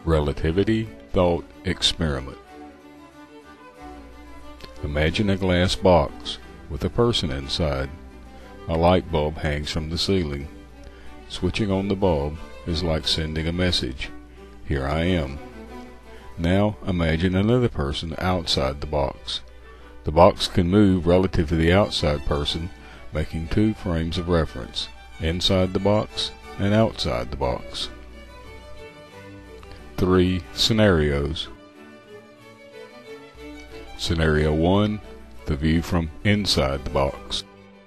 Relativity Thought Experiment. Imagine a glass box with a person inside. A light bulb hangs from the ceiling. Switching on the bulb is like sending a message. Here I am. Now imagine another person outside the box. The box can move relative to the outside person, making two frames of reference, inside the box and outside the box. 3 scenarios. Scenario 1, the view from inside the box.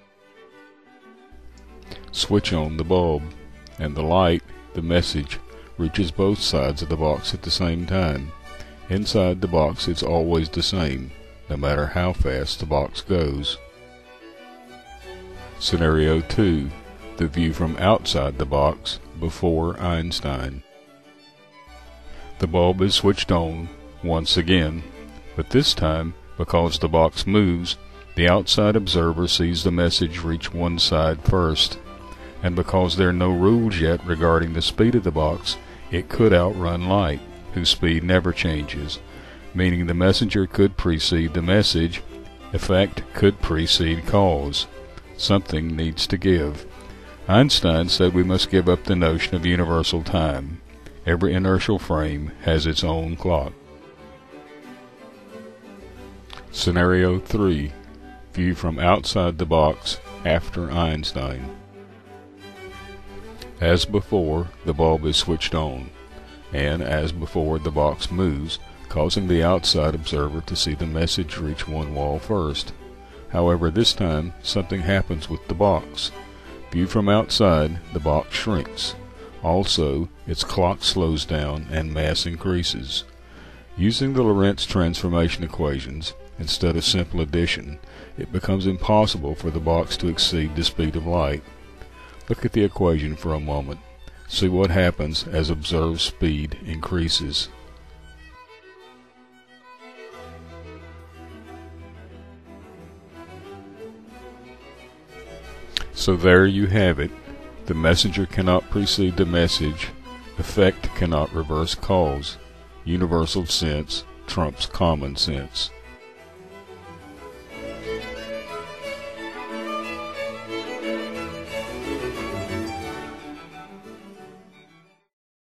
Switch on the bulb, and the light, the message, reaches both sides of the box at the same time. Inside the box it's always the same, no matter how fast the box goes. Scenario 2, the view from outside the box before Einstein. The bulb is switched on once again, but this time, because the box moves, the outside observer sees the message reach one side first, and because there are no rules yet regarding the speed of the box, it could outrun light, whose speed never changes, meaning the messenger could precede the message, effect could precede cause. Something needs to give. Einstein said we must give up the notion of universal time. Every inertial frame has its own clock. Scenario 3, view from outside the box after Einstein. As before, the bulb is switched on, and as before the box moves, causing the outside observer to see the message reach one wall first. However, this time something happens with the box. Viewed from outside, the box shrinks. Also, its clock slows down and mass increases. Using the Lorentz transformation equations, instead of simple addition, it becomes impossible for the box to exceed the speed of light. Look at the equation for a moment. See what happens as observed speed increases. So there you have it. The messenger cannot precede the message. Effect cannot reverse cause. Universal sense trumps common sense.